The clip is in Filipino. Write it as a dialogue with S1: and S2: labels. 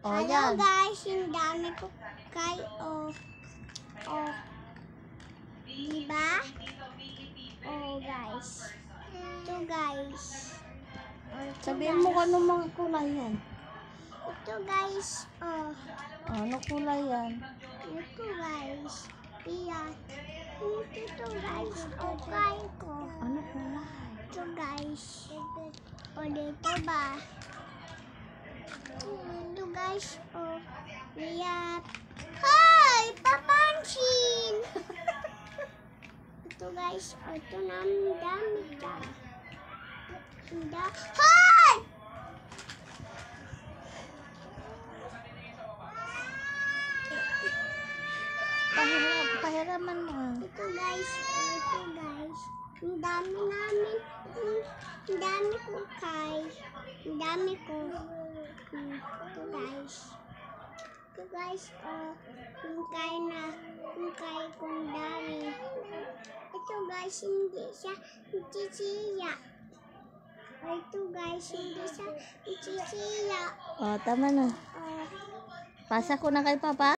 S1: Oh,
S2: Hello
S1: yan.
S2: guys, yung dami ko kay oh. Diba? Oh guys. Ito guys. Oh, ito
S1: Sabihin mo
S2: guys.
S1: kung anong mga kulay yan.
S2: Ito guys. Oh.
S1: Oh, ano kulay yan?
S2: Ito guys. Iyan. Ito guys. Okay ko.
S1: Ano kulay?
S2: Ito guys. O dito ba? Ito guys. O. Iyan. Hoy! Papansin! Ito guys. O ito namin dami ka. Hoy!
S1: Pahiraman mo.
S2: Ito guys, ito guys. Ang dami namin, ang dami ko kay. Ang dami ko. Ito guys. Ito guys, yung kay kong dami. Ito guys, hindi siya nagsisiya. Ito guys, hindi siya nagsisiya.
S1: Oh, tama na. Pasa ko na kay Papa.